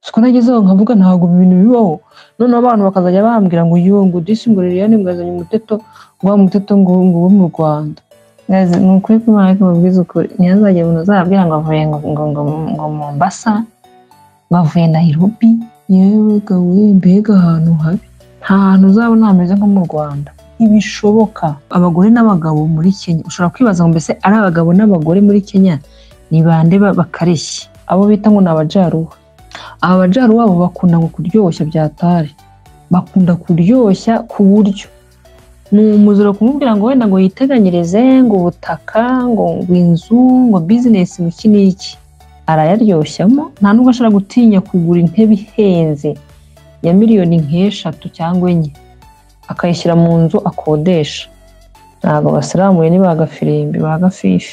siko nagezeho nkavuga ntabwo ibintu bibaho none abantu bakazajya bambwira ngo yo ngo disi ngo Liliane mwazanye umuteto ngo umuteto ngo wo mu Rwanda ni ukuri ko Imana ikubwiza ukuri ntiyazajya umuntu azabwira ngo avuye ngo Mombasa bavuye Nairobi yewe gawe mbega ahantu habi nta hantu uzabona hameze nko mu Rwanda ibishoboka abagore n'abagabo muri Kenya ushobora kwibaza ngo mbese ari abagabo n'abagore muri Kenya ni bande bakareshye abo bita ngo nabajaruha abajaruha abo bakunda ngo kuryoshya byatari bakunda kuryoshya ku buryo n'umuzuro kumubwira ngo wenda ngo yiteganyirize ngo ubutaka ngo inzu ngo business mu kiniki arayaryoshyamo nta nubwo ashobora gutinya kugura intebe ihenze ya miliyoni nk'eshatu cyangwa enye akayishyira mu nzu akodesha ntabwo basiramuye ni bagafirimbi bagafifi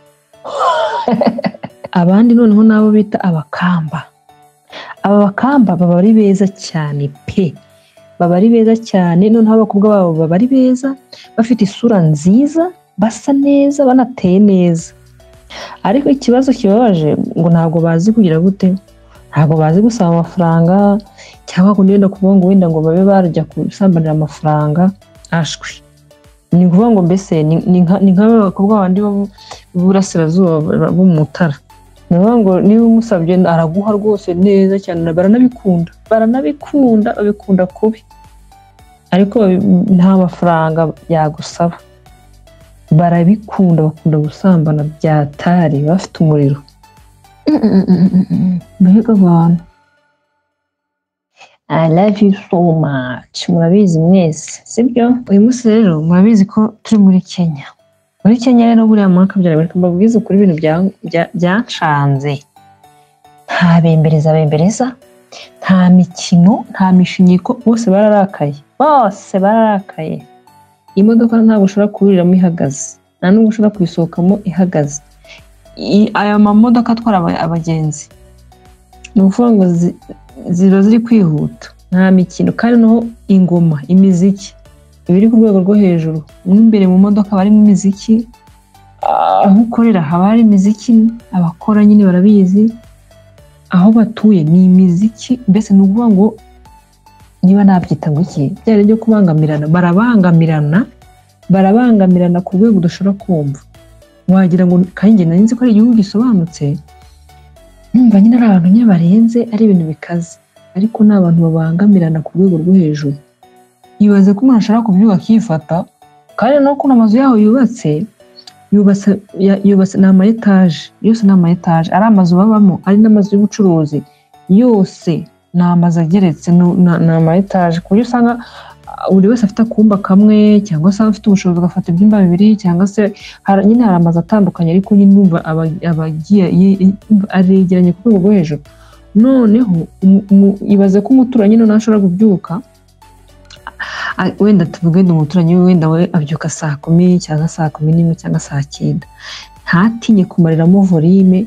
abandi noneho nabo bita abakamba aba bakamba baba ari beza cyane pe baba ari beza cyane noneho abakobwa babo baba ari beza bafite isura nziza basa neza banateye neza ariko ikibazo kibabaje ngo ntabwo bazi kugira gute ntabwo bazi gusaba amafaranga cyangwa wenda kuvuga ngo wenda ngo babe barajya kusambanira amafaranga ashwi ni kuvuga ngo mbese ni nk'abakobwa bandi b'Uburasirazuba bo mu Mutara ni ukuvuga ngo niba umusabye araguha rwose neza cyane baranabikunda babikunda kubi ariko nta mafaranga yagusaba barabikunda bakunda gusambana byatari bafite umuriro mbega abantu I love you so much murabizi mwese sibyo uyu munsi rero murabizi ko turi muri Kenya rero buriya mwaka byarabireka mbabwiza ukuri ibintu byancanze nta bembereza nta mikino nta mishinyiko bose bararakaye imodoka ntabwo ushobora kuriramo ihagaze nta nubwo ushobora kuyisohokamo ihagaze aya mamodoka atwara abagenzi ni ukuvuga ngo ziba ziri kwihuta nta mikino kandi naho ingoma imiziki ibiri ku rwego rwo hejuru imbere mu modoka barimo imiziki aho ukorera haba hari imiziki abakora nyine barabizi aho batuye ni imiziki mbese ni ukuvuga ngo niba nabyita ngo iki byari byo kubangamirana barabangamirana ku rwego udashobora kumva wagira ngo kandi nari nzi ko ari igihugu gisobanutse numva nyine ari abantu nyine barenze ari ibintu bikaze ariko ni abantu babangamirana ku rwego rwo hejuru yibaze ko umuntu ashobora kubyuka akifata kandi no kuna amazu yaho yubatse ni ama etaje yose ni ama etaje ari amazu babamo ari n'amazu y'ubucuruzi yose ni amazu ageretse ni ama etaje ku buryo usanga buri wese afite akumba kamwe cyangwa se afite ubushobozi agafata ibyumba bibiri cyangwa se nyine hari amazu atandukanye ariko nyine numva abagiye aregeranye ku rwego rwo hejuru noneho ibaze ko umuturanyi noneho ashobora kubyuka wenda tuvuge umuturanyi wenda we abyuka saa 10 cyangwa saa 11 cyangwa saa 9 ntatinye kumariramo volume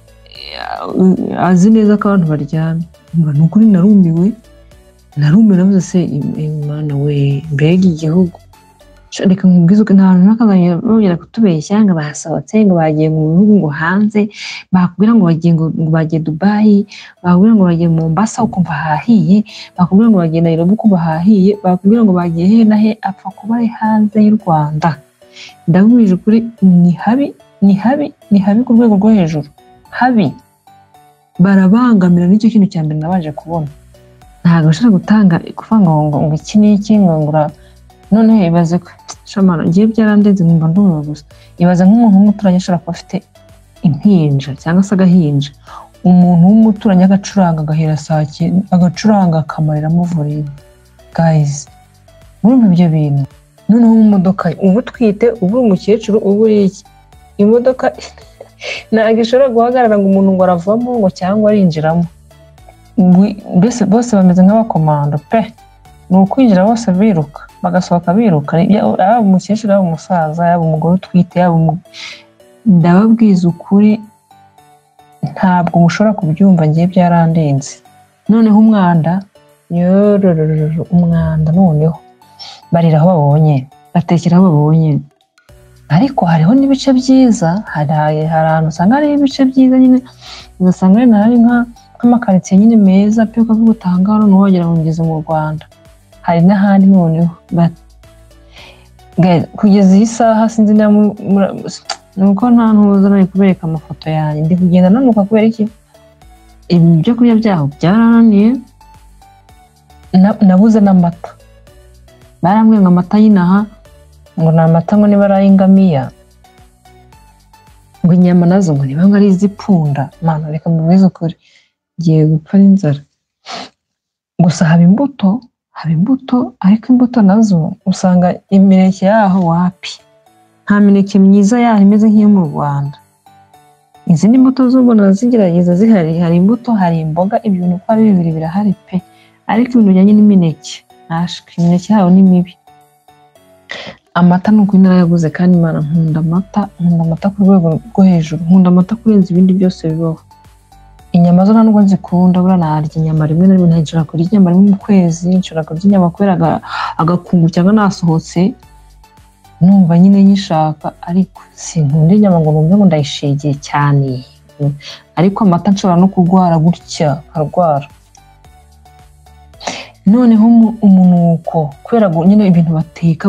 azi neza ko abantu baryamye ni ukuri narumiwe navuze se Imana we mbega igihugu reka nkubwize ko nta hantu nakazanye bongera kutubeshya ngo basohotse ngo bagiye mu bihugu ngo hanze bakubwira ngo bagiye Dubai bakubwira ngo bagiye Mombasa ukumva hahiye bakubwira ngo bagiye Nairobi ukumva hahiye bakubwira ngo bagiye he na he apfa kuba ari hanze y'u Rwanda ndabwije kuri ni habi ku rwego rwo hejuru habi barabangamira n'icyo kintu cya mbere nabaje kubona ntabwo ushaka gutanga kuvuga ngo iki n'iki ngura none ibaze ko shamara ngiye byarandenze numva ndumva gusa ibaze nk'umuntu w'umuturanyi ashobora kuba afite impinja cyangwa se agahinja umuntu w'umuturanyi agacuranga agahera saa 9 agacuranga akamariramo volume guys murumva ibyo bintu noneho mu modoka ubu twite ubu umukecuru ubu iki imodoka ntabwo ishobora guhagarara ngo umuntu ngo aravamo ngo cyangwa arinjiramo bose bameze nk'abakomando pe ni ukwinjira bose biruka bagasohoka biruka yaba umukecuru yaba umusaza yaba umugore utwite yaba ndababwiza ukuri ntabwo mushobora kubyumva ngiye byarandenze noneho umwanda noneho barira aho babonye batekera aho babonye ariko hariho n'ibice byiza hari ahantu usanga hari ibice byiza nyine ugasanga hari nk'amakaritsiye nyine meza pe ukavuga utanga hano ntiwagera ngo ngeze mu Rwanda. Hari n'ahandi noneho kugeza iyi saha sinzi nuko nta ntuza nari kubereka amafoto yanjye ndi kugenda nanuka kubera iki ibyo kurya byaho byarananiye. Nabuze n'amata, barambwiye ngo amata y'inaha ngo ni amata ngo niba ari ay'ingamiya, ngo inyama nazo ngo niba ngo ari izipfunda. Mana reka mbubwize ukuri ngiye gupfa n'inzara. Gusa haba imbuto ariko imbuto nazo usanga imineke yaho wapi, nta mineke myiza yaho imeze nk'iyo mu Rwanda. Izindi mbuto zo mbona zigerageza zihari, hari imbuto hari imboga, ibintu uko ari bibiri birahari pe, ariko ibintu bijyanye n'imineke ntashwe, imineke yaho ni mibi. Amata ni ukuri narayaguze kandi Imana nkunda amata ku rwego rwo hejuru, nkunda amata kurenza ibindi byose bibaho. Inyama zo ntabwo nzikunda, buriya narya inyama rimwe na rimwe, nshobora kurya inyama rimwe mu kwezi, nshobora kurya inyama kubera agakungu cyangwa nasohotse numva nyine nyishaka, ariko sinkunda inyama ngo numve ngo ndayishegeye cyane. Ariko amata nshobora no kurwara gutya nkarwara. Noneho umunuko kubera nyine ibintu bateka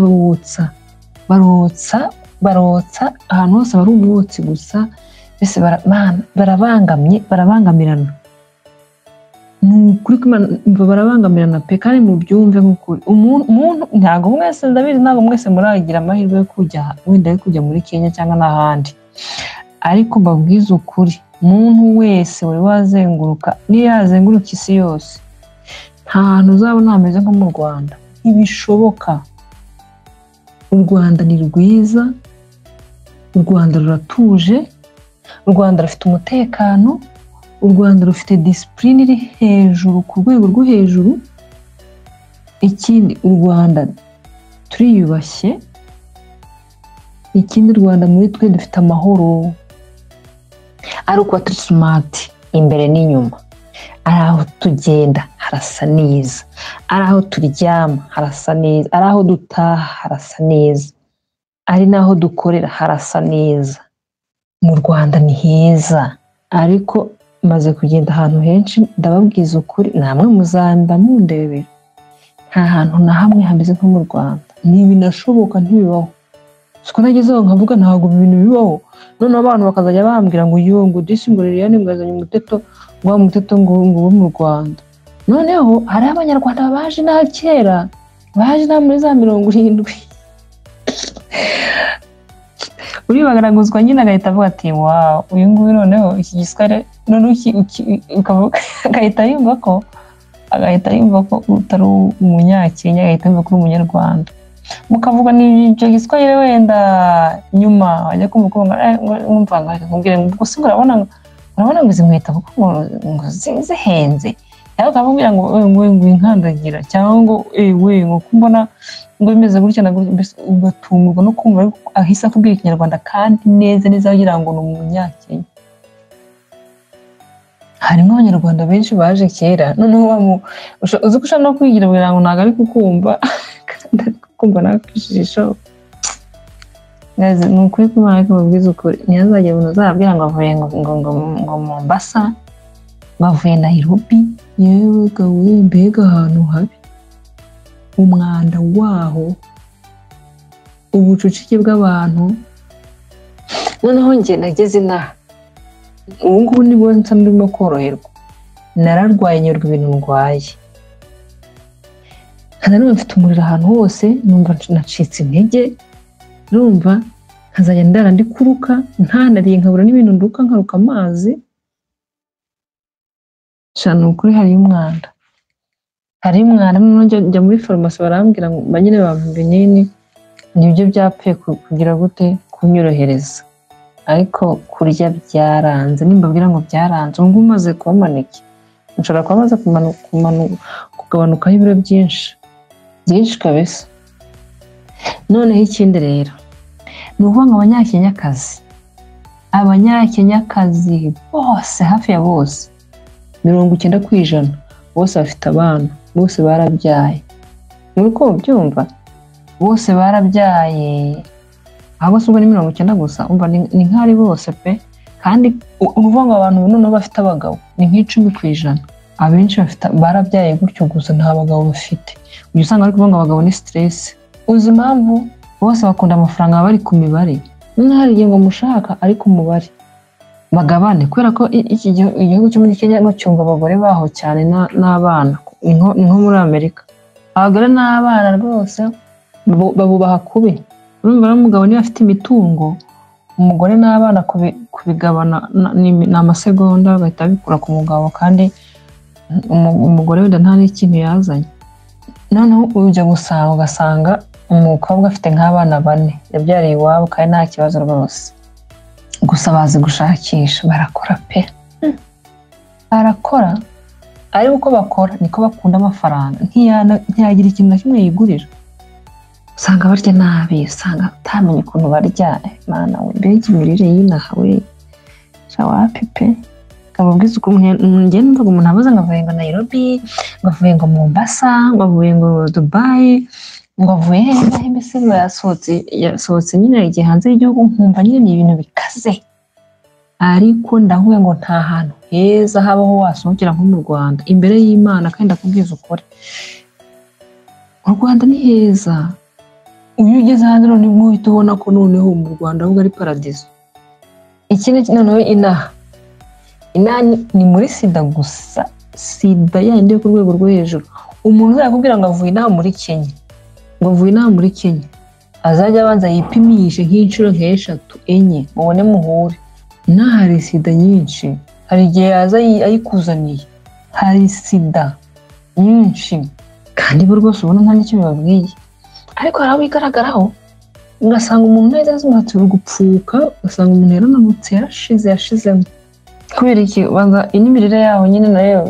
barotsa ahantu hose bari umwotsi gusa, bese barabangamirana. Nukuri barabangamirana pe, kandi mu byumve nk'ukuri umuntu ntabwo mwese ndabizi, ntabwo mwese muragira amahirwe yo kujya wenda yo kujya muri Kenya cyangwa n'ahandi, ariko mbabwiza ukuri umuntu wese wari wazenguruka niyo yazenguruka isi yose nta hantu uzabona hameze nko mu Rwanda. Ntibishoboka. U Rwanda ni rwiza, u Rwanda ruratuje, u Rwanda rufite umutekano, u Rwanda rufite discipline iri hejuru ku rwego rwo hejuru. Ikindi u Rwanda turiyubashye, ikindi u Rwanda muri twe dufite amahoro, ari uko turi smart imbere n'inyuma, ari aho tugenda harasa neza, ari aho turyama harasa neza, ari aho dutaha harasa neza, ari naho dukorera harasa neza. Mu Rwanda ni heza, ariko maze kugenda ahantu henshi ndababwiza ukuri, namwe muzamba mundebera, nta hantu na hamwe hameze nko mu Rwanda. Ntibinashoboka, ntibibaho. Siko nagezeho nkavuga ntabwo ibintu bibaho, none abantu bakazajya bambwira ngo yo ngo disi ngo Liliane ngazanye umuteto ngo wo mu Rwanda. Noneho hari abanyarwanda baje na kera, baje na muri za 70. Uri bagaraguzwa nyine agahita avuga ati wow, uyu nguyu noneho iki giswahili noneho agahita yumva ko utari umunyakenya, agahita yumva ko uri umunyarwanda. Mukavuga ni ibyo giswahili wenda nyuma wajya kumva ngo nkubwire ngo ubwo se urabona ngo izi nkweto kuko ngo zihenze, cyangwa ukamubwira ngo inkandagira, cyangwa ngo ngo kumbona ngo bimeze gutya na gutya, ugatumurwa no kumva ahise akubwira ikinyarwanda kandi neza wagira ngo ni umunyakenya. Harimo abanyarwanda benshi baje kera, noneho uzi ko ushaka no kwigira kugira ngo ntabwo ari kukumva kandi ari kukumva nakwishisho. Ni ukuri ko Imana ikubabwiza ukuri, ntihazagire umuntu uzababwira ngo avuye ngo Mombasa, bavuye Nairobi. Yewe gawe, mbega ahantu habi, umwanda waho, ubucucike bw'abantu. Noneho njye nageze inaha, ubu ngubu nibwo nsa ndimo koroherwa, nararwaye nyorwa ibintu ndwaye, nanone mfite umuriro ahantu hose, numva nacitse intege, numva nkazajya ndara ndi kuruka, ntanariye nkabura n'ibintu nduka nkaruka amazi. Shana ukuri hari umwanda, noneho njya muri farumasi barambwira ngo banyine bampa ibinini, nibyo byapfuye kugira gute kunyorohereza, ariko kurya byaranze. Nimbabwira ngo byaranze, ubu ngubu maze kuba maneke, nshobora kuba maze kugabanukaho ibiro byinshi kabisa. Noneho ikindi rero ni ukuvuga ngo abanyakenyakazi bose, hafi ya bose 90% bose bafite abana, bose barabyaye. Muri ko byumva bose barabyaye, ahubwo ubwo ni 90 gusa, umva ni nkari bose pe, kandi uruvuga ngo abantu noneho bafite abagabo ni nk'10%, abenshi barabyaye gutyo gusa nta bagabo bafite. Uyu usanga ari kuvuga ngo abagabo ni stress. Uzi impamvu bose bakunda amafaranga bari ku mibare, hari igihe ngo mushaka ari ku mubare bagabane, kubera ko iki igihugu cyo muri Kenya ngo cyumva abagore baho cyane n'abana, ni nko muri Amerika abagore n'abana rwose babubaha kubi. Urumva n'umugabo niba afite imitungo, umugore n'abana kubigabana ni amasegonda bahita bikura ku mugabo, kandi umugore wenda nta n'ikintu yazanye. Noneho ujya gusanga ugasanga umukobwa afite nk'abana 4 yabyariye iwabo kandi nta kibazo rwose, gusa bazi gushakisha, barakora pe, barakora. Ariko uko bakora niko bakunda amafaranga, ntiyagira ikintu na kimwe yigurira, usanga barya nabi, usanga utamenye ukuntu barya. Mana we, mbega imirire y'inaha we shawapi pe. Kababwiza uko ngende mvuga umuntu avuze ngo avuye ngo Nairobi, ngo avuye ngo Mombasa, ngo avuye ngo Dubai, ngo avuye hehe mbese yasohotse nyine igihe hanze y'igihugu, nkumva nyine ni ibintu bikaze. Ariko ndahuye ngo nta hantu heza habaho wasohokera nko mu Rwanda imbere y'Imana, kandi ndakubwiza ukuri mu Rwanda ni heza. Uyu ugeze hanze none uhita ubona ko noneho mu Rwanda ahubwo ari paradizo. Ikindi noneho inaha ni muri sida gusa, sida yandi yo ku rwego rwo hejuru. Umuntu uzakubwira ngo avuye inaha muri Kenya, ngo avuye inaha muri Kenya, azajya abanza yipimishe nk'inshuro nk'eshatu enye mubone muhure. Inaha hari sida nyinshi, hari igihe yaza ayikuzaniye, hari sida nyinshi kandi bo rwose ubona nta n'icyo bibabwiye. Ariko hari abo bigaragaraho ugasanga umuntu neza azimatse gupfuka, ugasanga umuntu yaranamutse yashizemo. Kubera iki? Banza inimirire yaho nyine nayo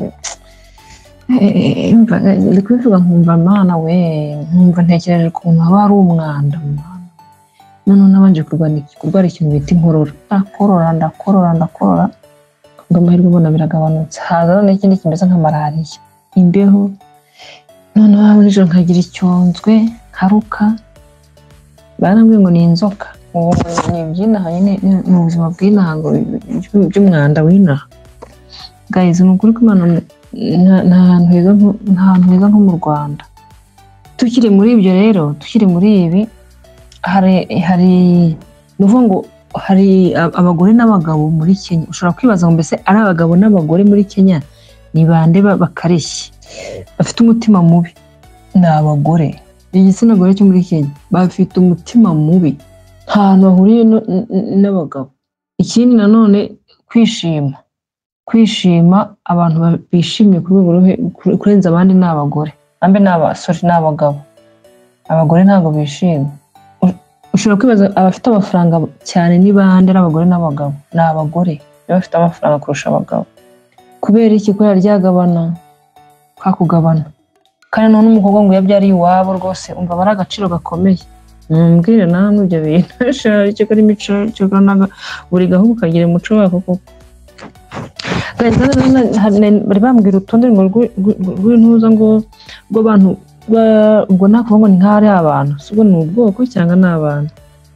ndi kubivuga nkumva Mana we, nkumva ntekereje ukuntu haba hari umwanda. None nabanje kurwara ikintu bita inkorora, ndakorora ngo amahirwe ubona biragabanutse, haza n'ikindi kimeze nka malariya, imbeho. Noneho nijoro nkagira icyonzwe, nkaruka, barambwiye ngo ni inzoka. Ubu ni iby'inaha nyine, ni ubuzima bw'inaha ngo by'umwanda w'inaha. Guys, ni ukuri ko Imana nta hantu heza nko mu Rwanda. Tukiri muri ibyo rero, tukiri muri ibi, hari nuvuga ngo hari abagore n'abagabo muri Kenya. Ushobora kwibaza ngo mbese ari abagabo n'abagore muri Kenya ni bande bakareshye bafite umutima mubi? Ni abagore. Igitsina gore cyo muri Kenya bafite umutima mubi, nta hantu bahuriye n'abagabo. Ikindi nanone kwishima, abantu bishimye ku rwego kurenza abandi ni abagore, ambe ni abagabo. Abagore ntabwo bishimye. Ushobora kwibaza abafite amafaranga cyane ni bande? Abagore n'abagabo? Ni abagore bafite amafaranga kurusha abagabo. Kubera iki? Kubera ryagabana, kakugabana. Kandi none umukobwa ngo yabyariye iwabo rwose umva bari agaciro gakomeye. Mbwire namwe ibyo bintu icyo kari imico cyo kanaga buri gahugu kagira umuco wako koko. Bari bambwira urutonde rw'intuza ngo abantu ubwo nakuvuga ngo ni nk'ari abantu, sibwo ni ubwoko cyangwa ni abantu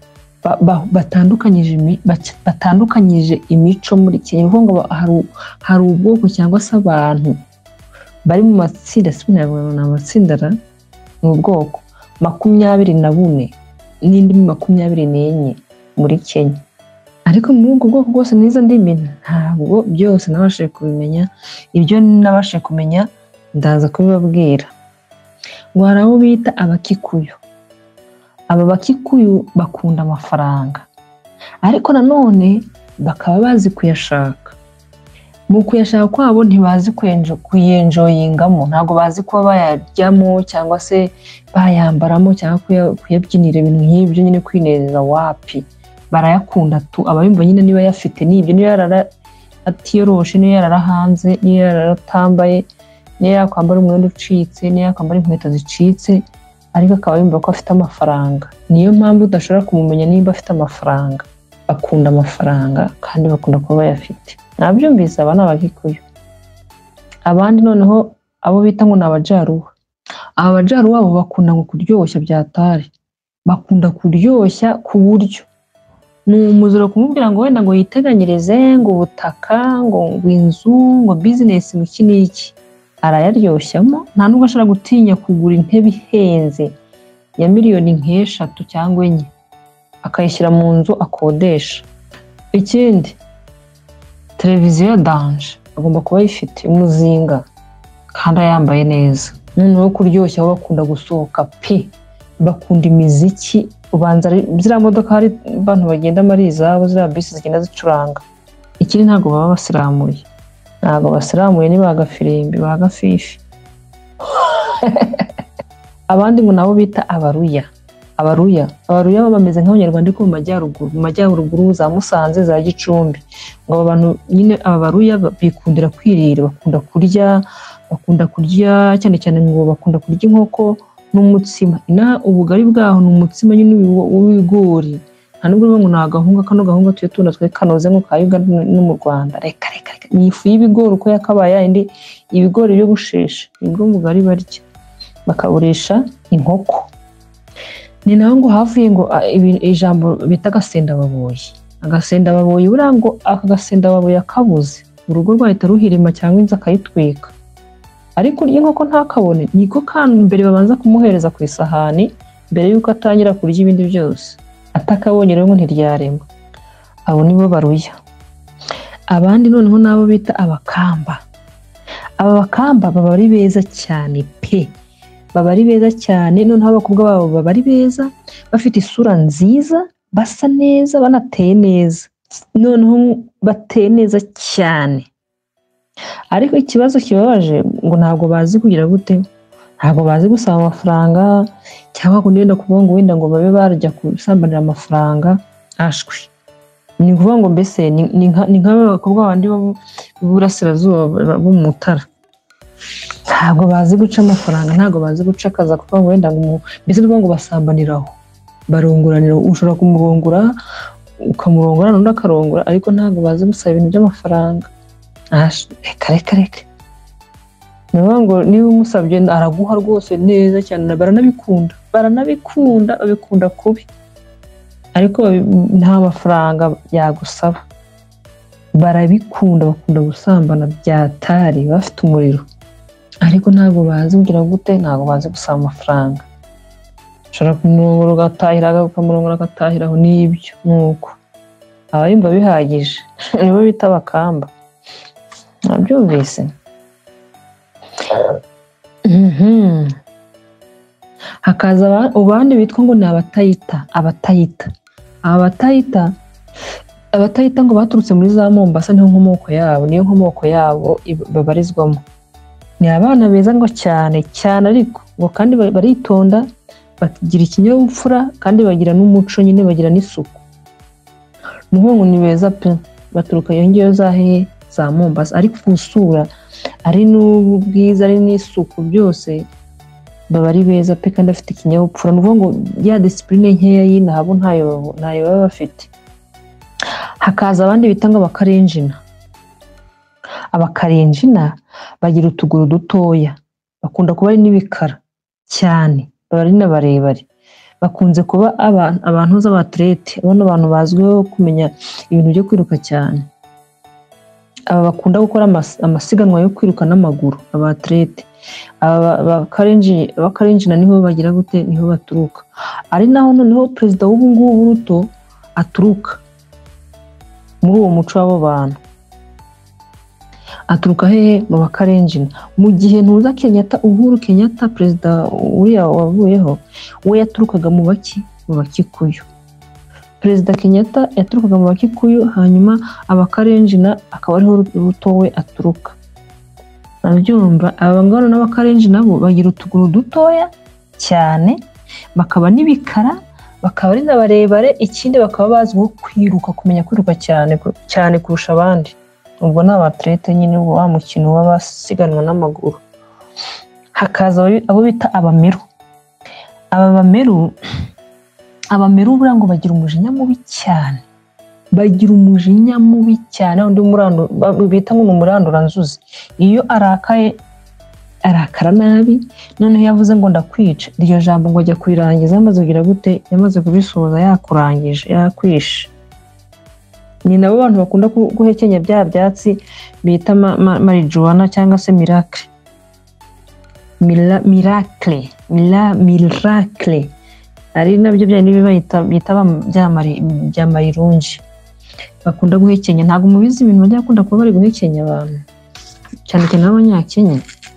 batandukanyije imico muri Kenya. Uvuga ngo hari ubwoko cyangwa se abantu bari mu matsinda, sibwo ni amatsinda, ni ubwoko 24 n'indi 24 muri Kenya. Ariko muri ubwo bwoko bwose n'izo ndimi ntabwo byose nabashije kubimenya. Ibyo nabashije kumenya ndaza kubibabwira. Ngo hari abo bita abakikuyu. Aba bakikuyu bakunda amafaranga, ariko nanone bakaba bazi kuyashaka. Mu kuyashaka kwabo ntibazi kuyenjoyingamo, ntabwo bazi kuba bayaryamo cyangwa se bayambaramo cyangwa kuyabyinira ibintu nk'ibyo nyine kwinezeza. Wapi, barayakunda tu. Ababimva nyine niba yafite n'ibyo, niyo yarara atiyoroshe, niyo yarara hanze, niyo yaratambaye, niyo yakwambara umwenda ucitse, niyo yakwambara inkweto zicitse, ariko akaba yumva ko afite amafaranga. Niyo mpamvu udashobora kumumenya niba afite amafaranga. Bakunda amafaranga kandi bakunda kuba bayafite. Nabyumvise aba ni abakikuyu. Abandi noneho abo bita ngo ni abajaruha. Aba bajaruha bo bakunda ngo kuryoshya byatari, bakunda kuryoshya ku buryo ni umuziro kumubwira ngo wenda ngo yiteganyirize ngo ubutaka ngo inzu ngo business mu kiniki arayaryoshyamo nta nubwo ashobora gutinya kugura intebe ihenze ya miliyoni nk'eshatu cyangwa enye akayishyira mu nzu akodesha. Ikindi televiziyo ya danje agomba kuba ayifite umuzinga kandi yambaye neza, noneho kuryoshya aho bakunda gusohoka pe, bakunda imiziki, ubanza ziriya modoka hari abantu bagenda muri izabo, ziriya bisi zigenda zicuranga. Ikindi ntabwo baba basiramuye, ntabwo basiramuye, ni bagafirimbi bagafifi. Abandi ngo nabo bita abaruya. Abaruya bameze nk'abanyarwanda ariko mu majyaruguru za Musanze za Gicumbi. Ngo abantu nyine abaruya bikundira kwirira, bakunda kurya cyane cyane ngo bakunda kurya inkoko n'umutsima. Ubugari bwaho ni umutsima nyine w'ibigori, nta nubwo ngo ni agahunga, kano gahunga tuye tunda twe kanoze nko ka Uganda no mu Rwanda. Reka ni ifu y'ibigori uko yakabaye indi ibigori byo gushesha, nibwo mugari barya bakaburisha inkoko. Ni naho ngo havuye ngo ijambo bita agasendababoyi. Agasendababoyi buriya ngo aka gasendababoyi akabuze urugo rwahita ruhirima cyangwa inzu akayitwika, ariko urya inkoko ntakabone, niko kantu mbere babanza kumuhereza ku isahani mbere y'uko atangira kurya ibindi byose. Atakabonye rero ngo ntiryarema. Abo nibo baruya. Abandi noneho nabo bita abakamba. Aba bakamba baba ari beza cyane pe, baba ari beza cyane. Noneho abakobwa babo baba ari beza, bafite isura nziza, basa neza, banateye neza, noneho bateye neza cyane. Ariko ikibazo kibabaje ngo ntabwo bazi kugira gute, ntabwo bazi gusaba amafaranga, cyangwa kugenda kuvuga ngo wenda ngo babe barajya kusambanira amafaranga. Ashwi ni kuvuga ngo mbese ni nk'abakobwa bandi b'Uburasirazuba bo mu Mutara. Ntabwo bazi guca amafaranga, ntabwo bazi guca akaza kuvuga ngo wenda ngo mbese ni ngo basambaniraho, barongoranira. Ushobora kumurongora ukamurongora n'undi akarongora, ariko ntabwo bazi gusaba ibintu by'amafaranga. Reka niba ngo niba umusabye araguha rwose neza cyane, baranabikunda babikunda kubi, ariko nta mafaranga yagusaba. Barabikunda, bakunda gusambana byatari, bafite umuriro, ariko ntabwo bazi kugira gute, ntabwo bazi gusaba amafaranga. Ushobora kumurongora ugatahira, ukamurongora agatahiraho, n'ibyo nuko aba yumva bihagije. Nibo bita abakamba. Nabyumvise. Hakaza abandi bitwa ngo ni abatayita. Abatayita ngo baturutse muri za Mombasa, niyo nkomoko yabo babarizwamo. Ni abana beza ngo cyane cyane, ariko ngo kandi baritonda, bagira ikinyabupfura, kandi bagira n'umuco nyine, bagira n'isuku. Ngo ni beza pe, baturuka iyo ngiyo za Mombasa, ariko usura ari n'ubwiza ari n'isuku byose baba ari beza pe, kandi afite ikinyabupfura. Ni ukuvuga ngo ya disipurine nkeya y'inabo ntayo baba bafite. Hakaza abandi bita ngo abakarenjina. Abakarenjina bagira utuguru dutoya, bakunda kuba ari n'ibikara cyane, baba ari n'abarebare, bakunze kuba abantu z'abatlete, abantu bazwiho kumenya ibintu byo kwiruka cyane. Aba bakunda gukora amasiganwa yo kwiruka n'amaguru, abatlete. Abakarenjina niho bagira gute, niho baturuka. Ari naho noneho perezida w'ubu ngubu Ruto aturuka, muri uwo muco w'abo bantu. Aturuka hehe? Mu bakarenjina. Mu gihe ntuza Uhuru Kenyatta, perezida uriya wavuyeho, we yaturukaga mu Bakikuyu. Perezida Kenyatta yaturukaga mu Bakikuyu, hanyuma abakarenjina akaba ariho Ruto we aturuka. Nabyumva. Abangana n'abakarenjina bo bagira utuguru dutoya cyane, bakaba n'ibikara, bakaba ari n'abarebare. Ikindi bakaba bazwiho kwiruka, kumenya kwiruka cyane kurusha abandi. Ubwo ni abatlete nyine, wa mukino w'abasiganwa n'amaguru. Hakaza abo bita abameru. Abameru buriya ngo bagira umujinya mubi cyane, undi bita ngo ni umuranduranzuzi. Iyo arakaye arakara nabi, noneho yavuze ngo ndakwica, iryo jambo ngo ajya kurirangiza, yamaze kugira gute, yamaze kubisoza yakurangije, yakwishe. ni nabo bantu bakunda guhekenya bya byatsi bita marijuana cyangwa se miracle ari nabyo bya nibi bita bya marirunji bakunda guhekenya. Ntabwo mubizi ibintu bajya bakunda kuba bari guhekenya abantu cyane cyane abanyakenya.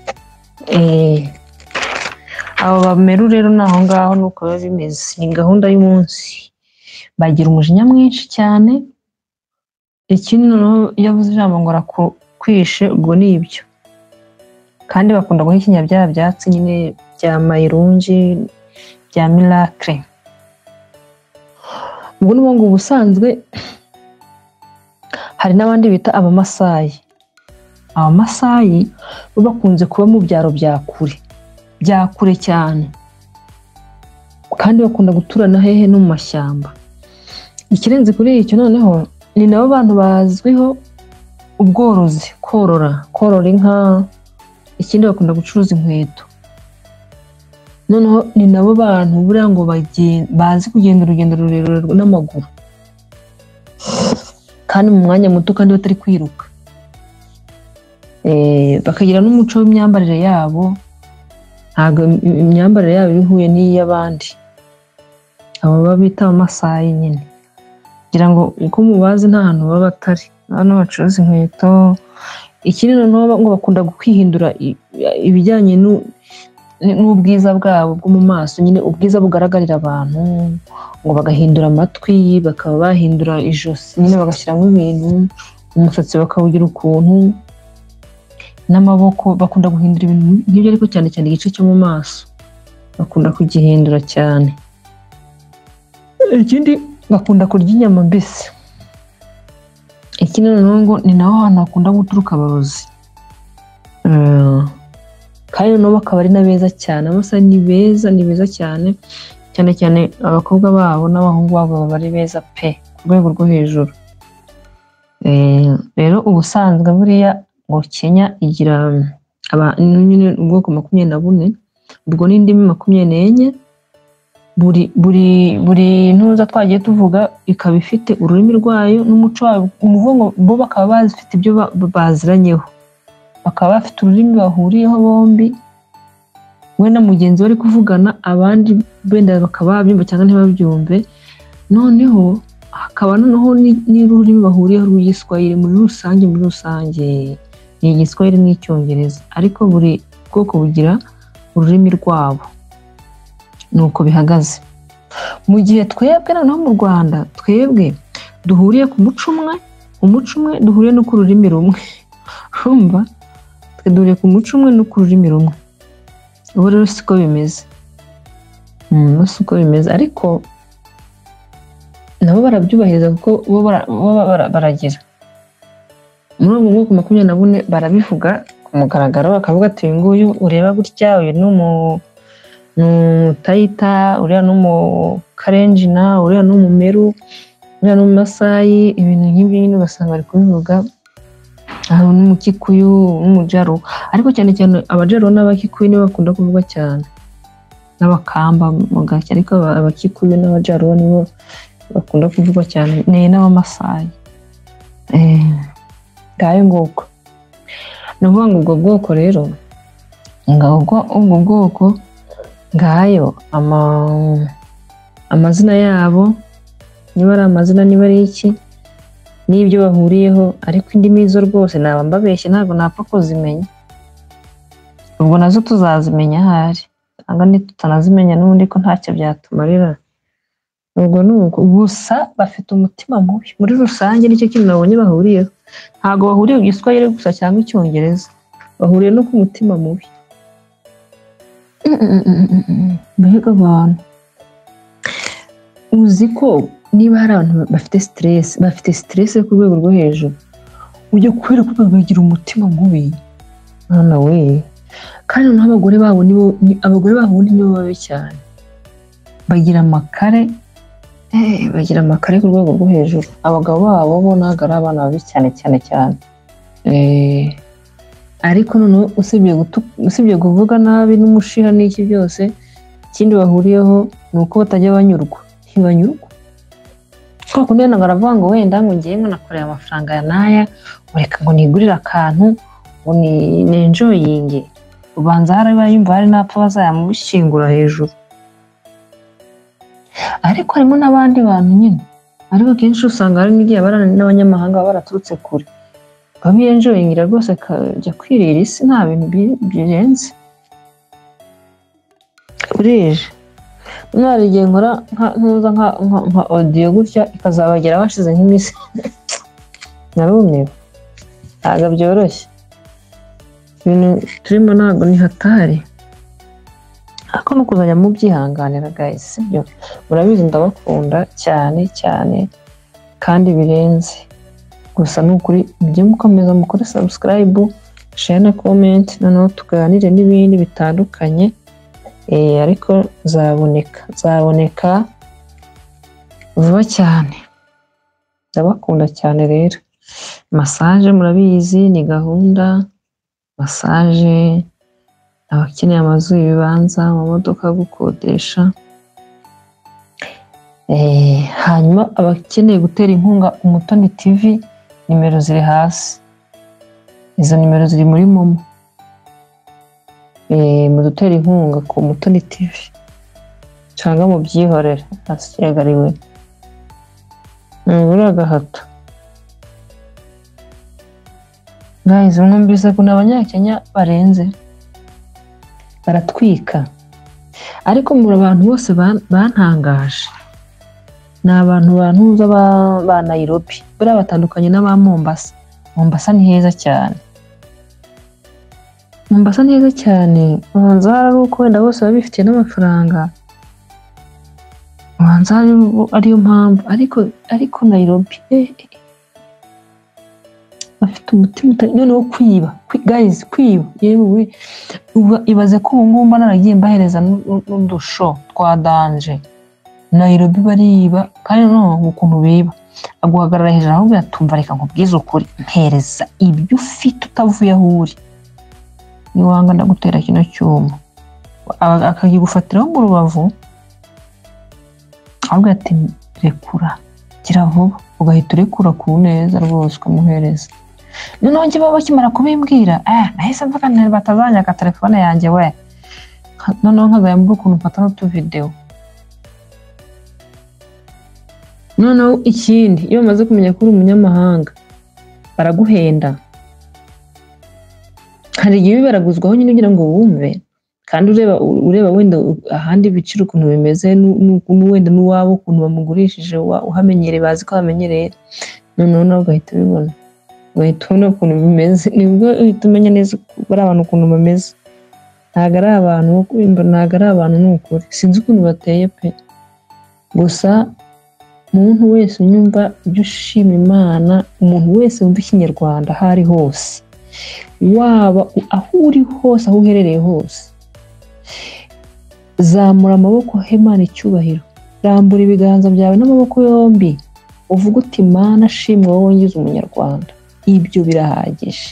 Abo bameru rero naho ngaho nuko biba bimeze, ni gahunda y'umunsi. Bagira umujinya mwinshi cyane, ikindi noneho iyo avuze ijambo ngo arakwishe ubwo ni ibyo. Kandi bakunda guhekenya bya byatsi nyine bya mayirunji bya miracle. Ubwo n'ubwo ngo ubusanzwe hari n'abandi bita abamasayi. Abamasayi bo bakunze kuba mu byaro bya kure cyane, kandi bakunda guturana hehe no mu mashyamba. Ikirenze kuri icyo noneho ni nabo bantu bazwiho ubworozi, korora inka. Ikindi bakunda gucuruza inkweto. Noneho ni nabo bantu buriya ngo bazi kugenda urugendo rurerure n'amaguru kandi mu mwanya muto kandi batari kwiruka. Bakagira n'umuco w'imyambarire yabo, ntabwo imyambarire yabo ihuye n'iy'abandi. Abo babita abamasayi nyine, kugira ngo uko mubazi nta hantu baba batari. Hano bacuruza inkweto. Ikindi noneho ngo bakunda kwihindura ibijyanye n'ubwiza bwabo bwo mu maso, nyine ubwiza bugaragarira abantu, ngo bagahindura amatwi, bakaba bahindura ijosi nyine bagashyiramo ibintu, umusatsi bakawugira ukuntu, n'amaboko bakunda guhindura ibintu nk'ibyo, ariko cyane cyane igice cyo mu maso bakunda kugihindura cyane. Ikindi bakunda kurya inyama mbisi. Ikindi noneho ngo ni naho hantu hakunda guturuka abarozi. Kandi noneho bakaba ari na beza cyane. Abamasayi ni beza cyane cyane abakobwa babo n'abahungu babo baba ari beza pe ku rwego rwo hejuru. Rero ubusanzwe buriya ngo Kenya igira ubwoko 24, ubwo n'indimi 24. Buri ntuza twagiye tuvuga ikaba ifite ururimi rwayo n'umuco wayo. Umuvugo bo bakaba bafite ibyo baziranyeho, bakaba bafite ururimi bahuriyeho bombi, we na mugenzi bari kuvugana, abandi benda bakaba babyumva cyangwa ntibabyumve. Noneho hakaba noneho n'ururimi bahuriyeho rw'igiswahili muri rusange. Ni igiswahili n'icyongereza, ariko buri bwoko bugira ururimi rwabo. Nuko bihagaze. Mu gihe twebwe noneho mu Rwanda twebwe duhuriye ku muco umwe duhuriye no ku rurimi rumwe. Urumva, twe duhuriye ku muco umwe no ku rurimi rumwe. Ubu rero siko bimeze, ariko nabo barabyubahiriza kuko bo baragira muri ubu bwoko 24 barabivuga ku mugaragaro, bakavuga ati uyu nguyu ureba gutya, uyu Tayita, uriya Karenjina, uriya Meru, uriya Masayi. Ibintu nk'ibyo nyine ugasanga bari kubivuga. Aho n'Umukikuyu n'Umujaro, ariko cyane Abajaro n'Abakikuyu nibo bakunda kuvuga cyane, n'Abakamba mu gake, ariko Abakikuyu n'Abajaro nibo bakunda kuvuga cyane, n'Abamasayi. Ngayo nguko ni ukuvuga ngo ubwo bwoko rero, ubwo bwoko ngayo amazina yabo, niba ari amazina niba ari iki, n'ibyo bahuriyeho. Ariko indimi zo rwose naba mbabeshye, ntabwo napfa kuzimenya. Ubwo nazo tuzazimenya ahari, cyangwa nitutanazimenya n'ubundi ko ntacyo byatumarira. Ubwo nuko gusa bafite umutima mubi muri rusange, nicyo kintu nabonye bahuriyeho. Ntabwo bahuriye ku giswahili gusa cyangwa icyongereza, bahuriye no ku mutima mubi. Mbega abantu, uzi ko niba hari abantu bafite stress ku rwego rwo hejuru, ujye kubera ko bagira umutima mubi, mwana we. Kandi noneho abagore babo nibo babi cyane, bagira amakare ku rwego rwo hejuru. Abagabo babo bo ntabwo ari abana babi cyane. Ariko noneho usibye kuvuga nabi n'umushiha n'iki byose, ikindi bahuriyeho ni uko batajya banyurwa. kwa kundi nagaravuga ngo wenda ngo ngiye ngo nakoreye amafaranga ya naya ureka ngo nigurire akantu ngo ni enjoying ubanza hari yumva hari napfa bazayamushingura hejuru. Ariko harimo n'abandi bantu nyine, ariko kenshi usanga hari n'igihe n'abanyamahanga baraturutse kure babiyenjoyingira rwose kajya kwirira isi nta bintu birenze. Urije mwari igihe nkora ntuza nka audio gutya ikazabagera bashize nk'imisi narumiwe, ntabwo byoroshye ibintu turimo, ntabwo ni hatari, ariko no kuzajya mubyihanganira guys, sibyo? Murabizi ndabakunda cyane cyane kandi birenze, gusa nukuri mujye mukomeza mukore subscribe, share na comment, noneho tuganire n'ibindi bitandukanye. Ariko zaboneka vuba cyane. Ndabakunda cyane rero. Massage murabizi ni gahunda, massage abakeneye amazu y'ibibanza, amamodoka gukodesha, hanyuma abakeneye gutera inkunga Umutoni TV, nimero ziri hasi, izo nimero ziri muri momo. Mudutera inkunga ku Umutoni TV cyangwa mubyihorera hasigariwe buri agahato. Guys, mwumvise ko n'abanyakenya barenze baratwika, ariko muri abantu bose bantangaje ni abantu bantuza ba Nairobi, buriya batandukanye n'aba Mombasa. Mombasa ni heza cyane, Mombasa ni heza cyane. Ubanza hari uko wenda bose baba bifitiye n'amafaranga, ubanza ariyo mpamvu, ariko Nairobi bafite umutima noneho kwiba. Guys, kwiba yewe ibaze ko ubu ngubu naragiye mbahereza n'udusho twa danje. Nairobi bariba kandi no ukuntu biba, aguhagarara hejuru ahubwo yatumva reka nkubwize ukuri, mpereza ibyo ufite utavuye aho uri, niwanga ndagutera kino cyuma. Akagigufatiraho mu rubavu ahubwo ati rekura, gira vuba, ugahita urekura ku neza rwose ukamuhereza. Noneho njye baba bakimara kubimbwira nahise mvuga nti batazanyaka telefone yanjye we, noneho nkazajya mvuga ukuntu mfata n'utuvideo. Noneho ikindi, iyo bamaze kumenya ko uri umunyamahanga baraguhenda, hari igihe bibaraguzwaho nyine ugira ngo wumve, kandi ureba wenda ahandi ibiciro ukuntu bimeze, wenda n'uwabo ukuntu bamugurishije uhamenyereye, bazi ko bamenyereye, noneho nawe ugahita ubibona, ugahita ubona ukuntu bimeze, nibwo uhita umenya neza bari abantu ukuntu bameze. Ntabwo ari abantu bo kubimba, ntabwo ari abantu ni ukuri, sinzi ukuntu bateye pe. Gusa umuntu wese unyumva ibyo ushima Imana, umuntu wese wumva ikinyarwanda aho ari hose, waba aho uri hose, aho uherereye hose, zamura amaboko Imana icyubahiro, rambura ibiganza byawe n'amaboko yombi, uvuga uti Mana shimwe wowe ngize umunyarwanda. Ibyo birahagije.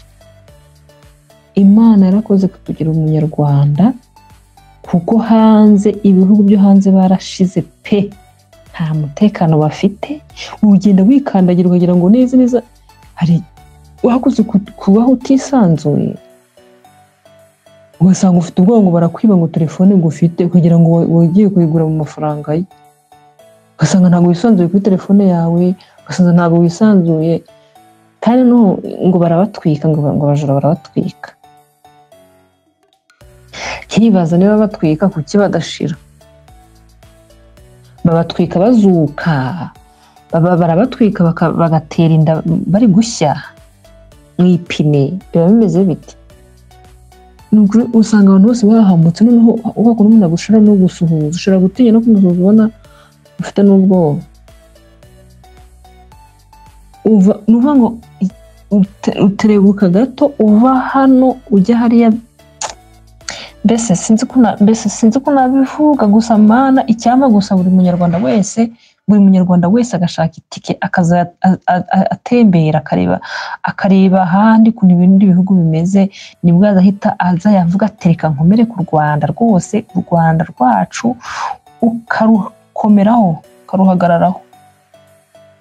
Imana yarakoze kutugira umunyarwanda, kuko hanze ibihugu byo hanze barashize pe, nta mutekano bafite, ugenda wikandagira ukagira ngo neza hari wakoze kubaho utisanzuye, ugasanga ufite ubwoba ngo barakwiba ngo telefone ngo ufite kugira ngo wagiye kuyigura mu mafaranga ye, ugasanga ntabwo wisanzuye kuri telefone yawe, ugasanga ntabwo wisanzuye, kandi ngo barabatwika, ngo abajura barabatwika. Kibaza niba batwika kuki badashira, babatwika bazuka, barabatwika bagatera inda bari gushya mu ipine, biba bimeze bite? Nukuri usanga abantu bose bahamutse, noneho ugakora umuntu agushira no gusuhuza, ushobora gutinya no kumusuhuza ubona ufite n'ubwoba. Nuvuga ngo uterebuka gato uva hano ujya hariya, mbese sinzi ko nabivuga. Gusa Mana icyama gusa buri munyarwanda wese agashaka itike akaza atembera akareba ahandi ukuntu ibindi bihugu bimeze, nibwo azahita aza yavuga ati reka nkomere ku Rwanda rwose, u Rwanda rwacu ukarukomeraho ukaruhagararaho.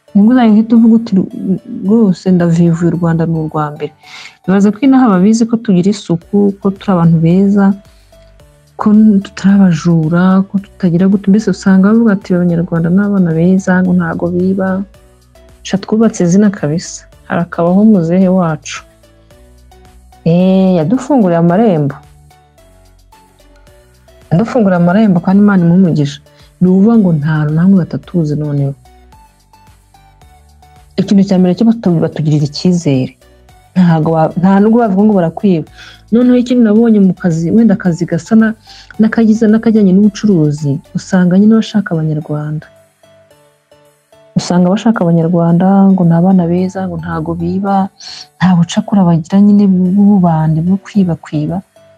nibwo uzahita uvuga uti rwose ndavivuye u Rwanda ni urwa mbere. Bibaza ko inaha babizi ko tugira isuku, ko turi abantu beza, ko tutari abajura, ko tutagira gute, mbese usanga bavuga ati abanyarwanda ni abana beza ngo ntago biba. Twubatse izina kabisa, harakabaho muzehe wacu. Yadufunguriye amarembo, kandi Imana imumugisha. Ni ukuvuga ngo nta namwe batatuzi. Noneho ikintu cya mbere cyo batugirira icyizere, nta nubwo bavuga ngo barakwiba. Noneho ikintu nabonye mu kazi, wenda akazi gasa n'akajyanye n'ubucuruzi, usanga nyine bashaka abanyarwanda, ngo ni abana beza, ngo ntago biba, nta bucakura bagira nyine b'ububandi bwo kwiba.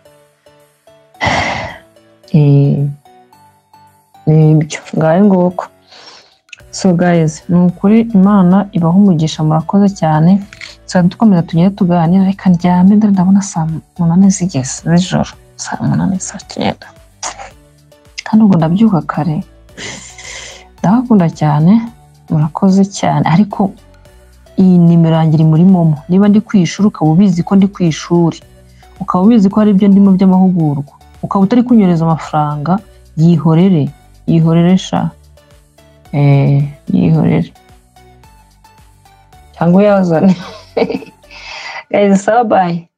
Nibyo ngayo nguko. So guys, ni ukuri Imana ibaho umugisha, murakoze cyane. Dukomeza tugende tuganira. Reka ndyame, ndabona saa 8 zigeze z'ijoro, saa 8 saa 9, kandi ubwo ndabyuka kare. Ndabakunda cyane, murakoze cyane. Ariko iyi nimero yanjye iri muri Momo. Niba ndi ku ishuri ukaba ubizi ko ndi ku ishuri, ukaba ubizi ko hari ibyo ndimo by'amahugurwa, ukaba utari kunyereza amafaranga, yihorere sha. Yihorere cyangwa yazane. Guys, bye.